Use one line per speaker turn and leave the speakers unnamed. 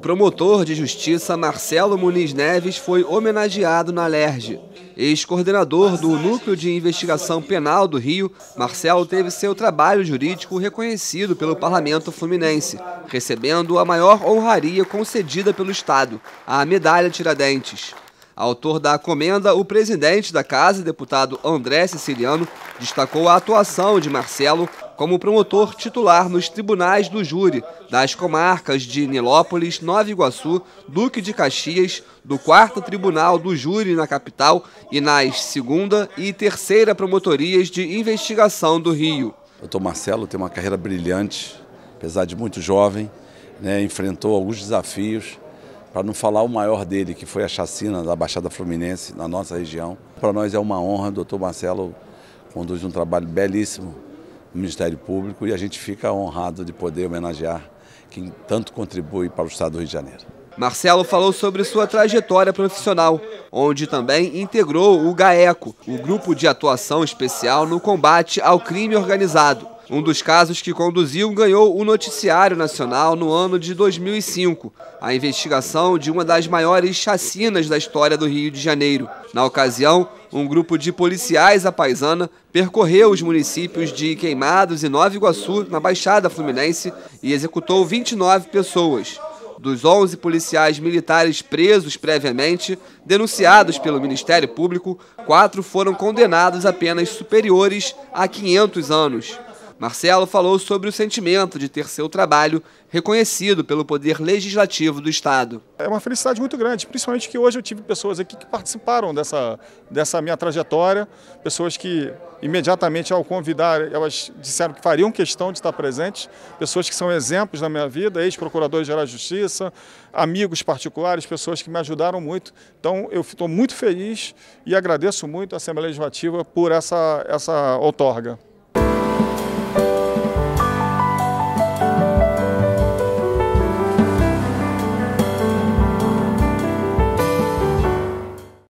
promotor de justiça Marcelo Muniz Neves foi homenageado na Alerj. Ex-coordenador do Núcleo de Investigação Penal do Rio, Marcelo teve seu trabalho jurídico reconhecido pelo Parlamento Fluminense, recebendo a maior honraria concedida pelo Estado, a Medalha Tiradentes. Autor da comenda, o presidente da Casa, deputado André Siciliano, destacou a atuação de Marcelo como promotor titular nos tribunais do júri das comarcas de Nilópolis, Nova Iguaçu, Duque de Caxias, do 4º Tribunal do Júri na capital e nas 2ª e 3ª Promotorias de Investigação do Rio.
O Dr. Marcelo tem uma carreira brilhante, apesar de muito jovem, enfrentou alguns desafios, para não falar o maior dele, que foi a chacina da Baixada Fluminense, na nossa região. Para nós é uma honra, o Dr. Marcelo conduz um trabalho belíssimo no Ministério Público e a gente fica honrado de poder homenagear quem tanto contribui para o Estado do Rio de Janeiro.
Marcelo falou sobre sua trajetória profissional, onde também integrou o GAECO, o Grupo de Atuação Especial no Combate ao Crime Organizado. Um dos casos que conduziu ganhou o Noticiário Nacional no ano de 2005, a investigação de uma das maiores chacinas da história do Rio de Janeiro. Na ocasião, um grupo de policiais à paisana percorreu os municípios de Queimados e Nova Iguaçu, na Baixada Fluminense, e executou 29 pessoas. Dos 11 policiais militares presos previamente, denunciados pelo Ministério Público, 4 foram condenados a penas superiores a 500 anos. Marcelo falou sobre o sentimento de ter seu trabalho reconhecido pelo Poder Legislativo do Estado.
É uma felicidade muito grande, principalmente que hoje eu tive pessoas aqui que participaram dessa minha trajetória, pessoas que imediatamente ao convidar, elas disseram que fariam questão de estar presentes, pessoas que são exemplos na minha vida, ex-procuradores-gerais de Justiça, amigos particulares, pessoas que me ajudaram muito. Então eu estou muito feliz e agradeço muito à Assembleia Legislativa por essa outorga.